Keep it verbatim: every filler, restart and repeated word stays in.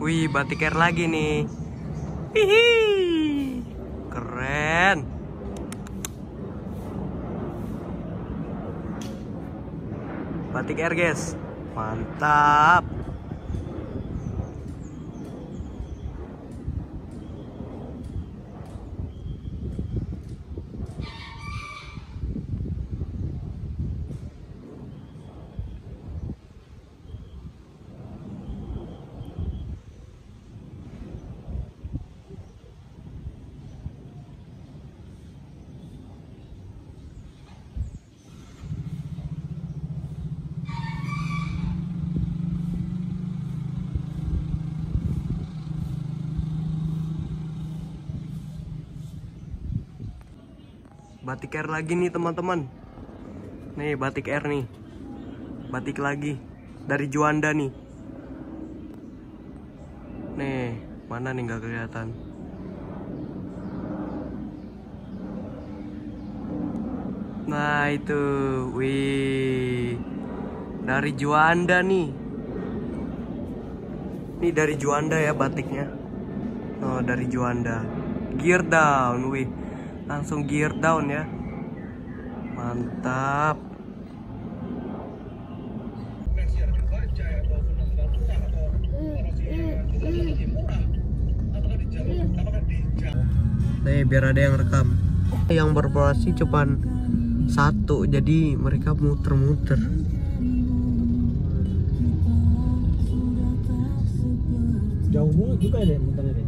Wih, batik air lagi nih. Hihi. Keren. Batik air, guys. Mantap. Batik air lagi nih teman-teman. Nih batik air nih. Batik lagi dari Juanda nih. Nih, mana nih nggak kelihatan. Nah itu, wih, dari Juanda nih. Ini dari Juanda ya batiknya. Oh, dari Juanda. Gear down, wih. Langsung gear down ya. Mantap. Nih biar ada yang rekam. Yang beroperasi cuman satu, jadi mereka muter-muter. Jauh banget juga ya muternya deh.